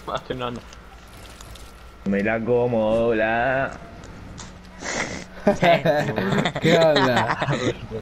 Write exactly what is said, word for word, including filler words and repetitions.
Hace una onda. Me la como, la. ¿Qué onda?